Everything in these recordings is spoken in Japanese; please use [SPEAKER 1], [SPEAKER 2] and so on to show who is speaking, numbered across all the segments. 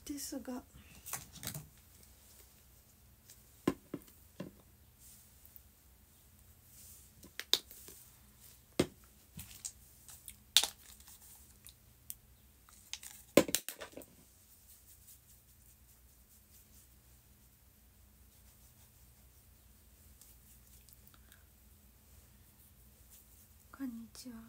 [SPEAKER 1] ですが、こんにちは。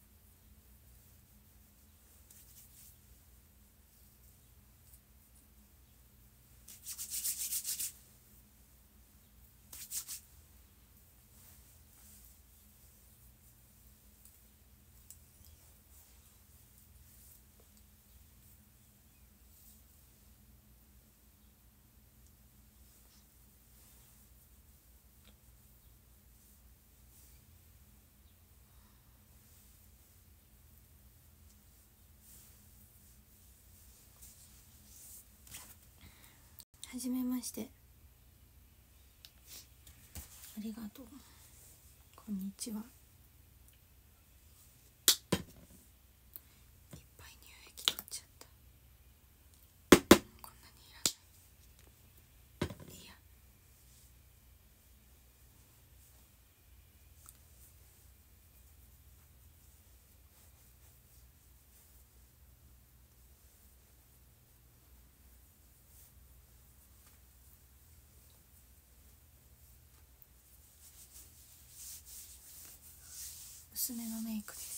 [SPEAKER 1] はじめまして。ありがとう。こんにちは。いっぱい乳液取っちゃった。こんなにいらない。いいや。薄めのメイクです。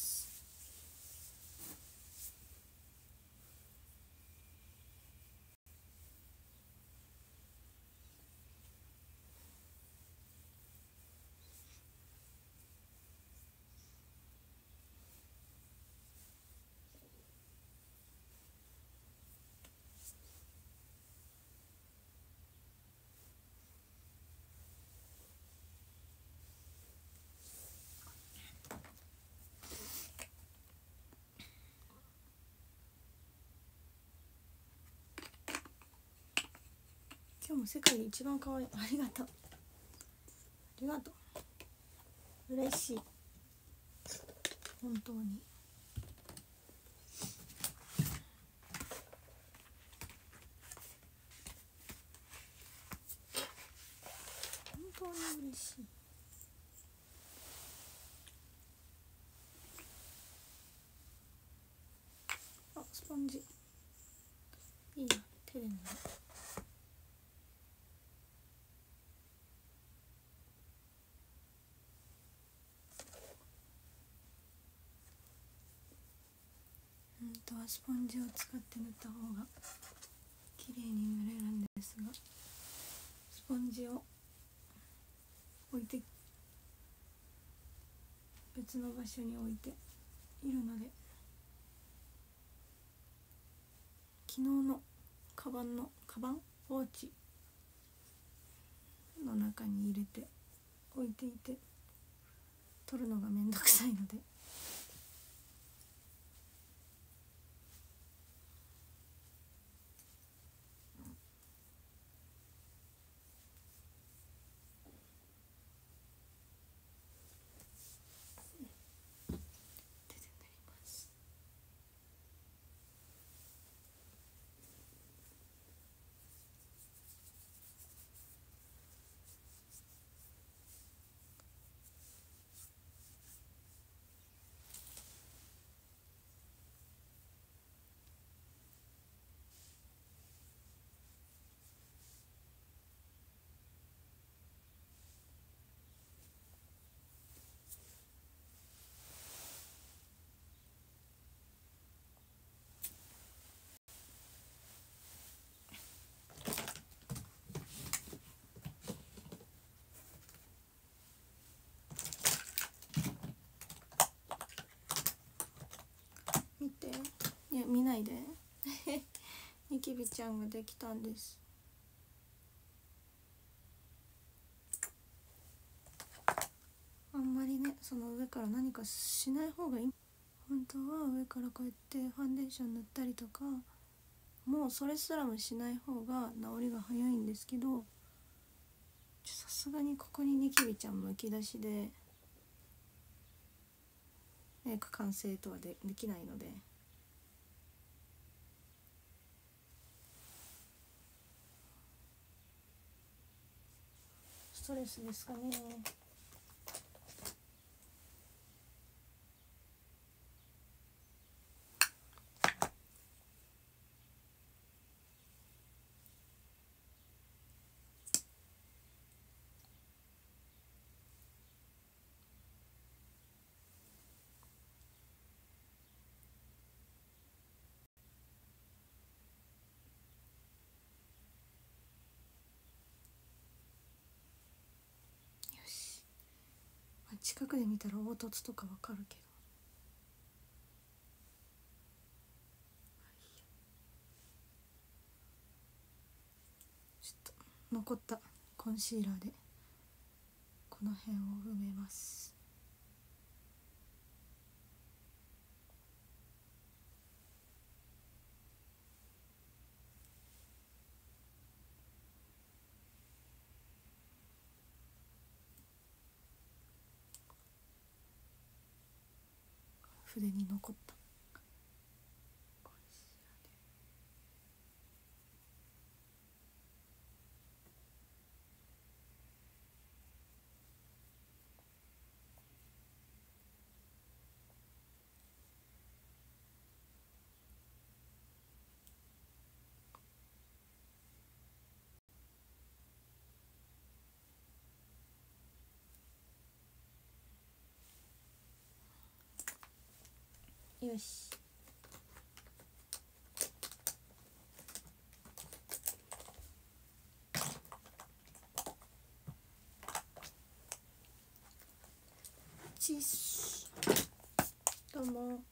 [SPEAKER 1] 今日も世界で一番可愛い。ありがとう。ありがとう。嬉しい。本当に。本当に嬉しい。あ、スポンジ。いいな、手で塗る。スポンジを使って塗った方が綺麗に塗れるんですが、スポンジを置いて別の場所に置いているので、昨日のカバンポーチの中に入れて置いていて、取るのがめんどくさいので、手で塗ります。見て。いや、見ないで。ニキビちゃんができたんです。あんまりね、その上から何かしない方がいい。本当は上からこうやってファンデーション塗ったりとか、もうそれすらもしない方が治りが早いんですけど、さすがにここにニキビちゃんむき出しでメイク完成とはできないので、 トレスですかね。よし、近くで見たら凹凸とかわかるけど、ちょっと残ったコンシーラーでこの辺を埋めます。筆に残ったコンシーラーで。よし、チッス、どうも。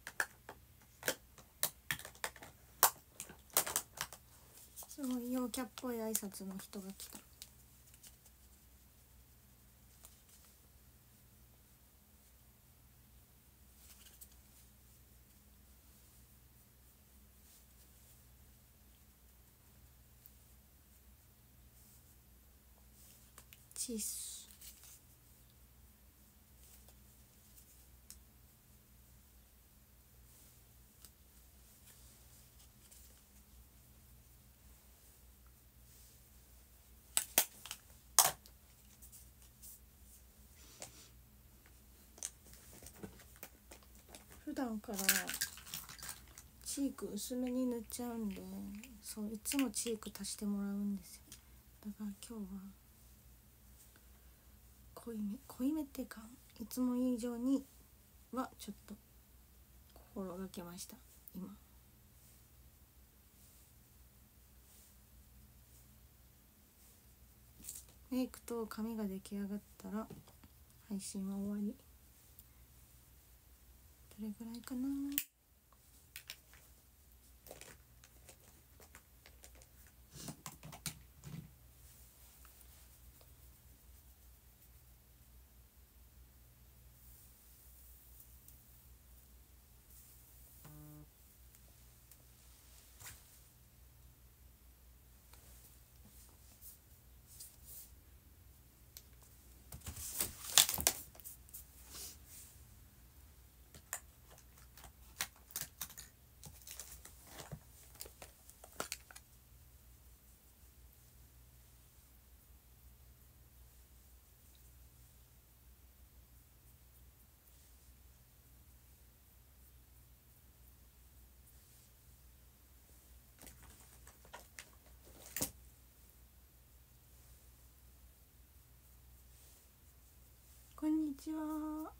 [SPEAKER 1] すごい陽キャっぽい挨拶の人が来た。チッス。普段からチーク薄めに塗っちゃうんで、そういつもチーク足してもらうんですよ。だから今日は濃いめっていうか、いつも以上にはちょっと心がけました今。メイクと髪が出来上がったら配信は終わり。どれぐらいかな。こんにちは。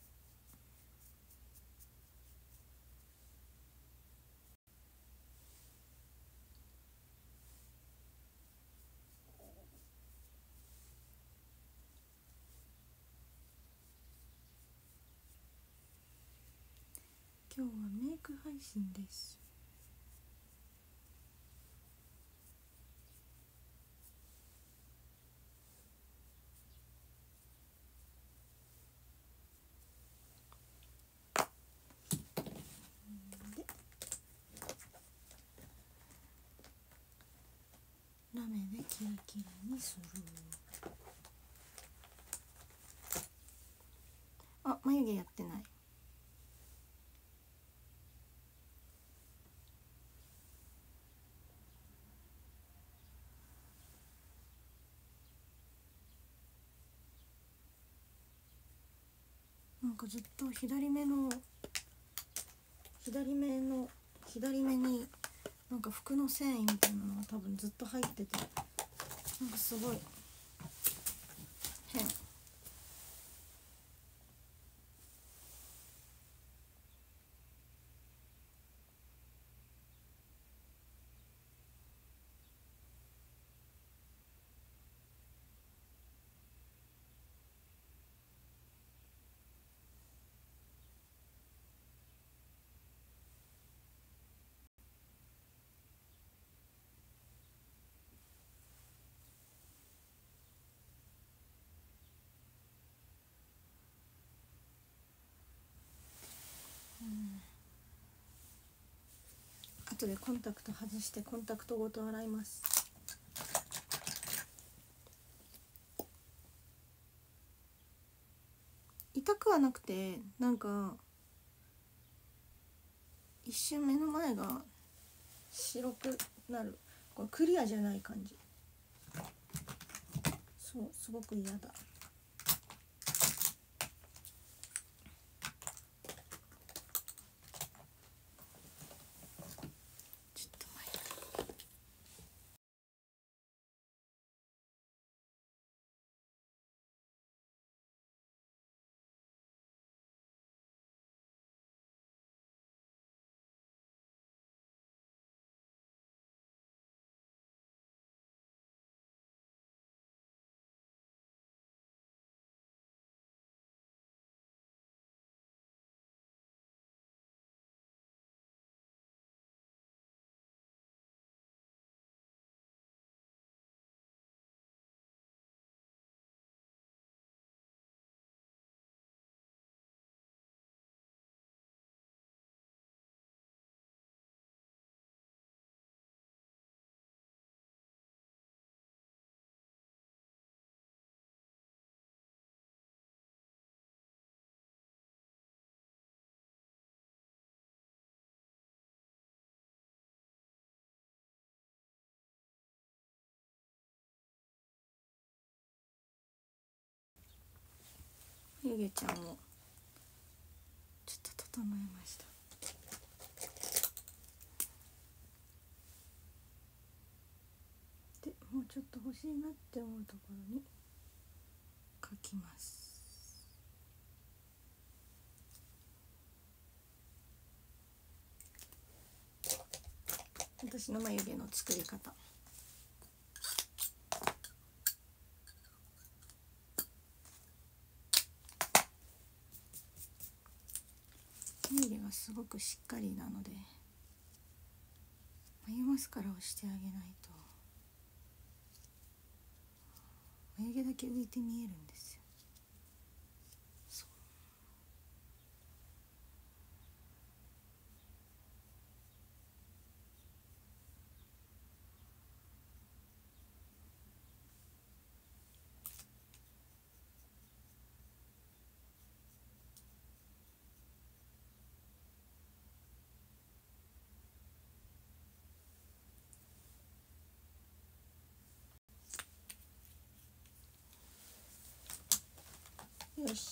[SPEAKER 1] 今日はメイク配信です。ラメでキラキラにする。あ、眉毛やってない。 かずっと左目になんか服の繊維みたいなのが多分ずっと入ってて、なんかすごい変。後でコンタクト外してコンタクトごと洗います。痛くはなくて、なんか一瞬目の前が白くなる。これクリアじゃない感じ。そう、すごく嫌だ。ゆげちゃんをちょっと整えました。でもうちょっと欲しいなって思うところに描きます。私の眉毛の作り方。眉毛がすごくしっかりなので、眉マスカラをしてあげないと眉毛だけ浮いて見えるんですよ。そう。よし。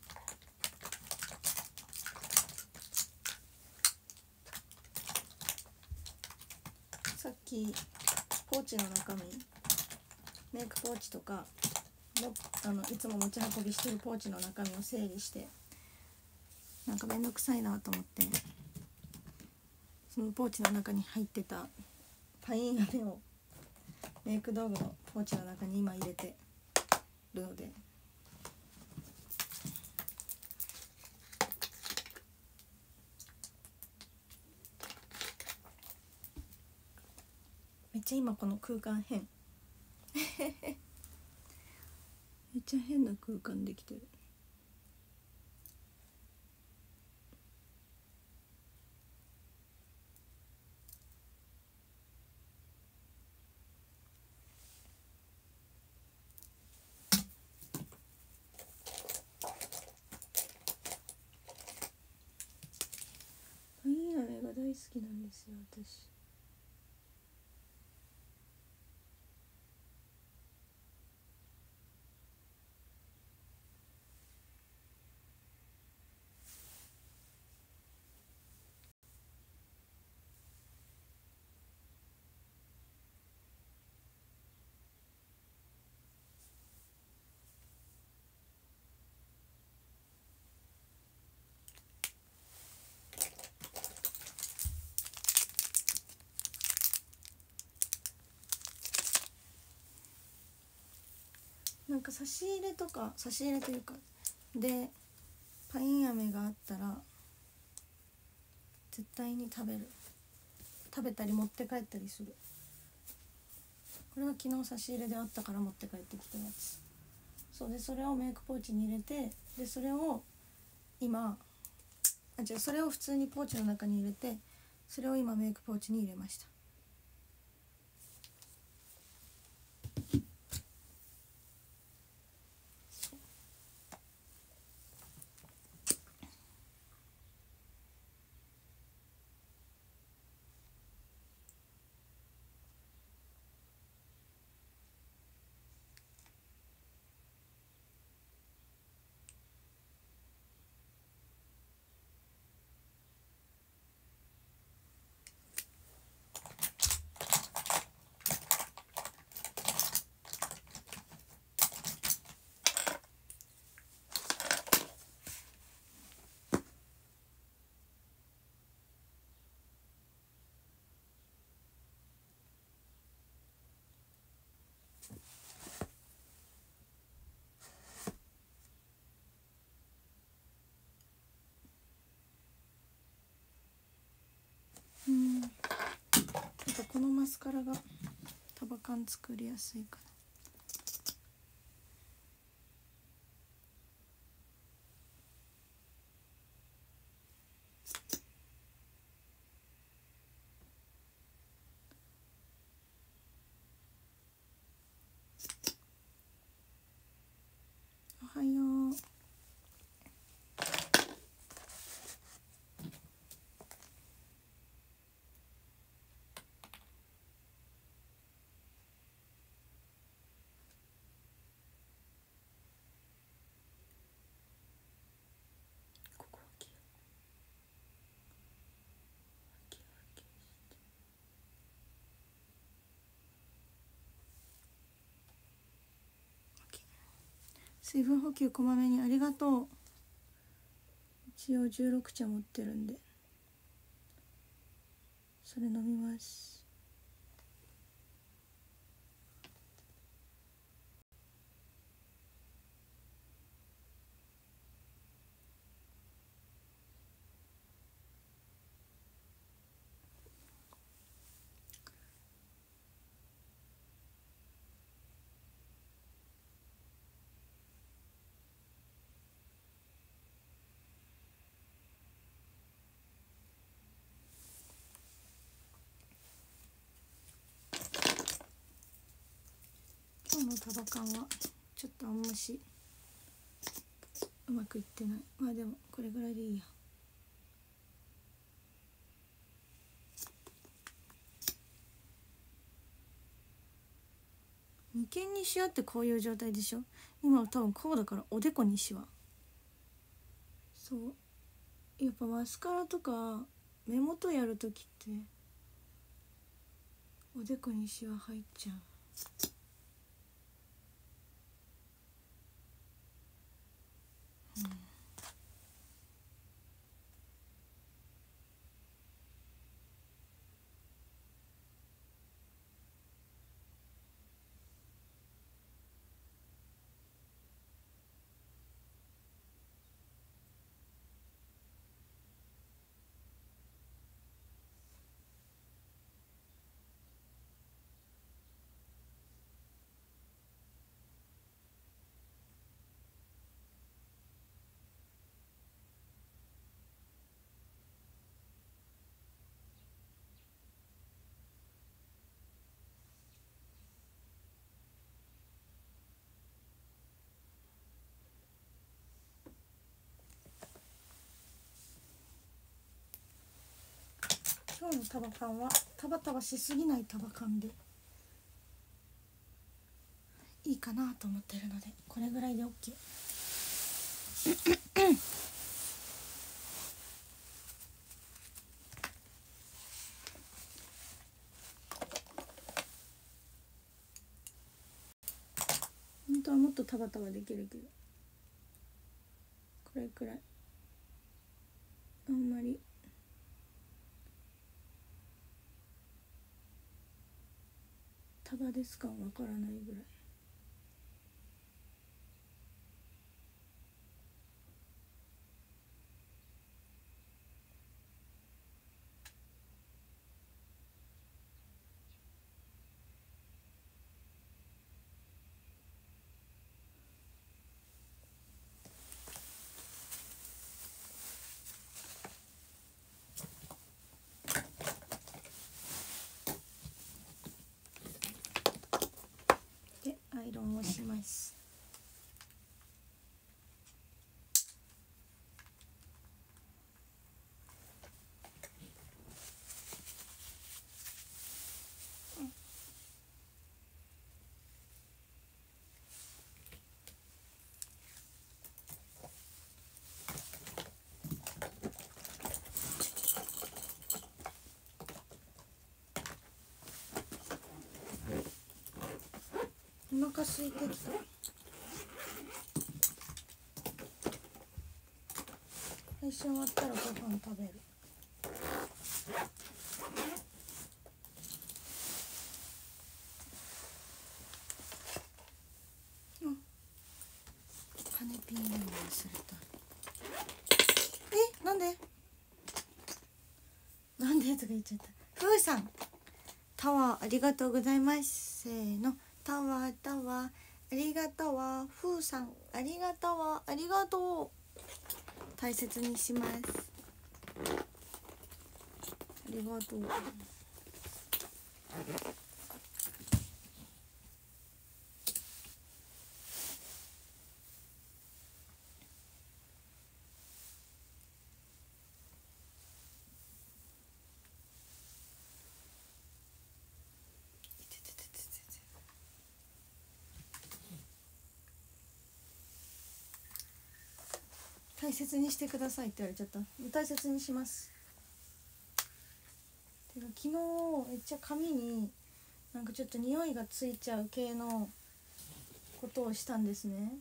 [SPEAKER 1] さっきポーチの中身、メイクポーチとかいつも持ち運びしてるポーチの中身を整理して、なんかめんどくさいなと思って、そのポーチの中に入ってたパイン飴をメイク道具のポーチの中に今入れてるので、めっちゃ今この空間変めっちゃ変な空間できてる。パイン飴が大好きなんですよ、私。 か差し入れとか、差し入れというかでパイン飴があったら絶対に食べたり持って帰ったりする。これは昨日差し入れであったから持って帰ってきたやつ。そうで、それをメイクポーチに入れて、でそれを今それを普通にポーチの中に入れて、それを今メイクポーチに入れました。なんかこのマスカラが束感作りやすいかな。おはよう。ここはキュキュキュして水分補給こまめにありがとう。一応16茶持ってるんでそれ飲みます。今日の束感はちょっとあんましうまくいってない。まあでもこれぐらいでいいや。眉間にシワってこういう状態でしょ。今は多分こうだからおでこにシワ。そうやっぱマスカラとか目元やるときっておでこにシワ入っちゃう。今日の束感はタバタバしすぎない束感でいいかなと思ってるのでこれぐらいで OK。本当はもっとタバタバできるけどこれくらいあんまり束ですかわからないぐらい。 腹空いてきた。配信終わったらご飯食べる。羽ピーナン忘れた。なんでとか言っちゃった。ふうさん、タワーありがとうございます。せーの、タワーありがとうわ。ふうさんありがとうわ。ありがとう。大切にします。ありがとう。大切にしてくださいって言われちゃった。大切にします。てか昨日めっちゃ髪になんかちょっと匂いがついちゃう系のことをしたんですね。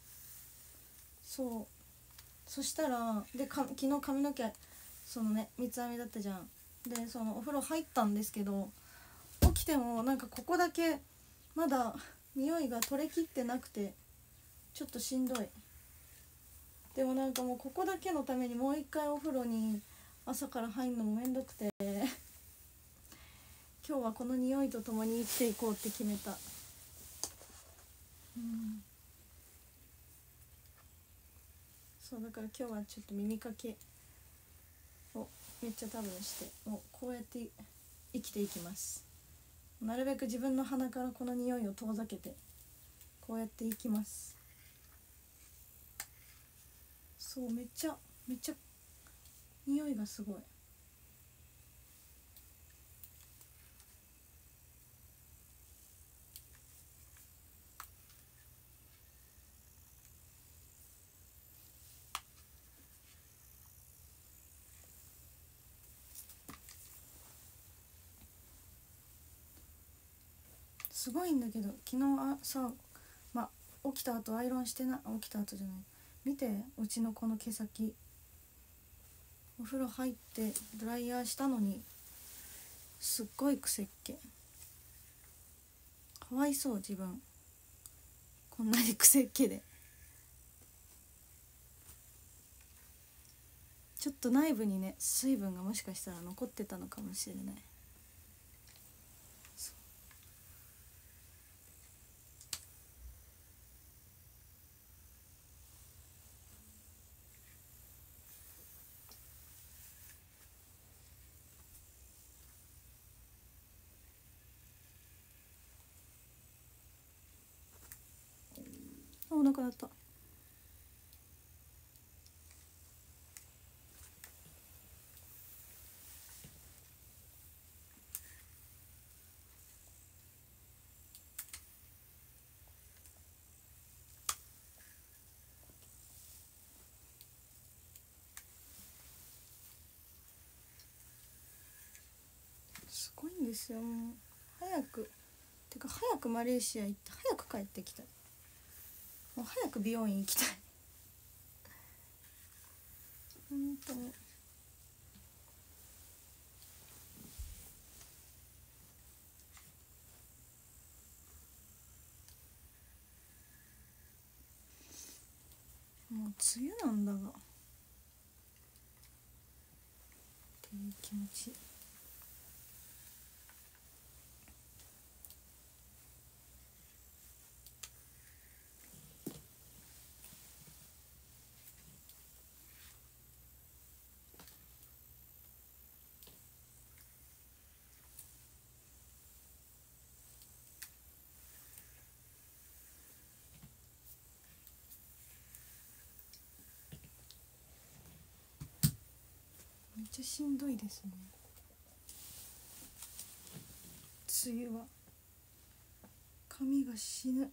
[SPEAKER 1] そしたらで昨日髪の毛そのね三つ編みだったじゃん。でそのお風呂入ったんですけど、起きてもなんかここだけまだ匂いが取れきってなくてちょっとしんどい。でもなんかもうここだけのためにもう一回お風呂に朝から入るのもめんどくて今日はこの匂いとともに生きていこうって決めた。そうだから今日はちょっと耳かけをめっちゃ多分してもうこうやって生きていきます。なるべく自分の鼻からこの匂いを遠ざけてこうやっていきます。そうめっちゃ匂いがすごい。すごいんだけど昨日さ、起きた後アイロンしてな起きた後じゃない、見てうちのこの毛先、お風呂入ってドライヤーしたのにすっごい癖っ気。かわいそう自分、こんなに癖っ気で。ちょっと内部にね水分がもしかしたら残ってたのかもしれない。お腹鳴った。すごいんですよ。もう早くマレーシア行って早く帰ってきたい。もう早く美容院行きたい本当に。もう梅雨なんだがっていう気持ち。めっちゃしんどいですね梅雨は。髪が死ぬ。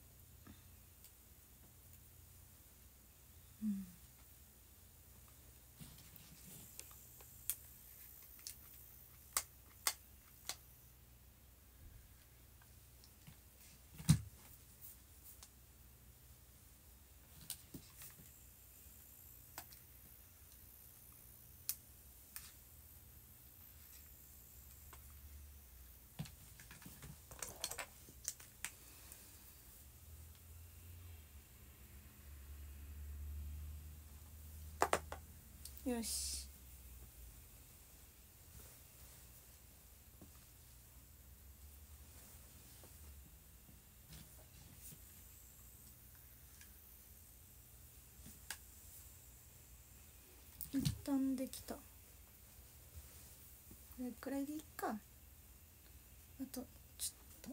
[SPEAKER 1] よし。一旦できた。これくらいでいいか。あとちょっと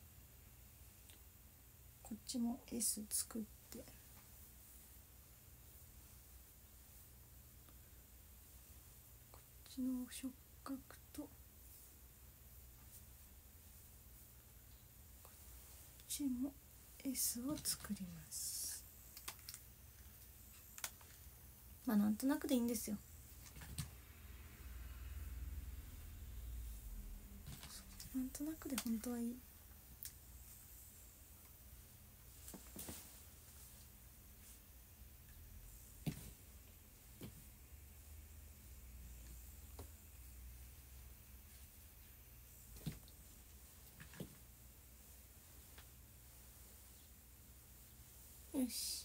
[SPEAKER 1] こっちも S 作って、こっちの触覚とこっちも S を作ります。まあなんとなくでいいんですよ。なんとなくで本当はいい。よし。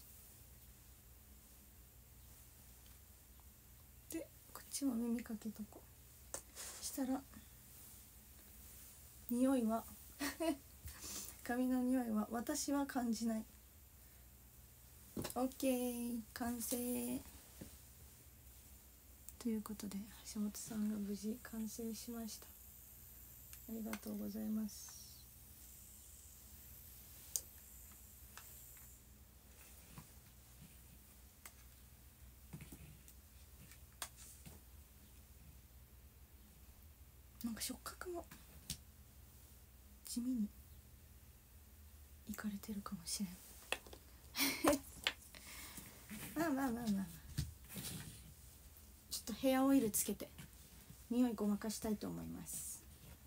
[SPEAKER 1] でこっちも耳かけとこう。したら匂いは髪の匂いは私は感じない。 OK 完成ということで、橋本さんが無事完成しました。ありがとうございます。なんか触覚も地味にいかれてるかもしれんまあまあまあまあまあ、ちょっとヘアオイルつけて匂いごまかしたいと思います。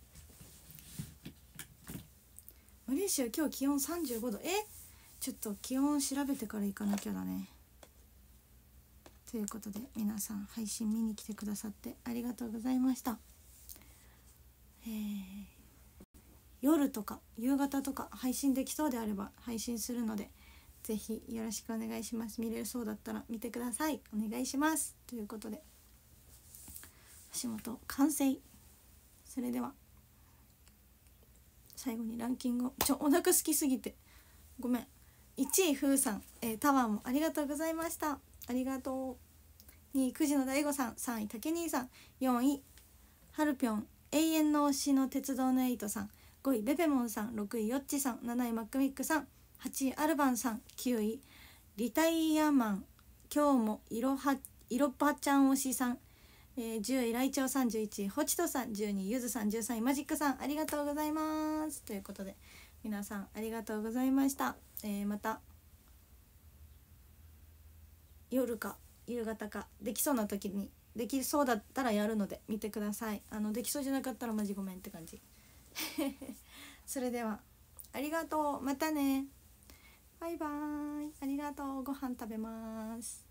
[SPEAKER 1] マレーシア今日気温35度。ちょっと気温調べてから行かなきゃだね。ということで皆さん配信見に来てくださってありがとうございました。夜とか夕方とか配信できそうであれば配信するので、ぜひよろしくお願いします。見れそうだったら見てください。お願いします。ということで橋本完成。それでは最後にランキングをお腹空きすぎてごめん。1位ふうさん、タワーもありがとうございました。ありがとう。2位9時の大悟さん、3位たけにーさん、4位はるぴょん永遠の推しの鉄道のエイトさん、5位ベベモンさん、6位よっちさん、7位マックミックさん、8位アルバンさん、9位リタイアマン今日もいろはちゃん推しさん、10位ライチョウさん、11位ホチトさん、12位ゆずさん、13位マジックさん、ありがとうございます。ということで皆さんありがとうございました。また夜か夕方かできそうな時に、できそうだったらやるので見てください。できそうじゃなかったらマジごめんって感じそれではありがとう、またね、バイバーイ、ありがとう、ご飯食べます。